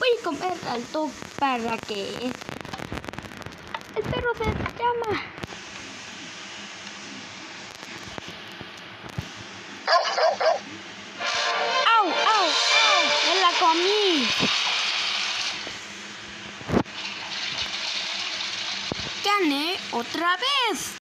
Voy a comer al top para que el perro se llama. ¡Au, au, au! ¡Me la comí! ¡Gané otra vez!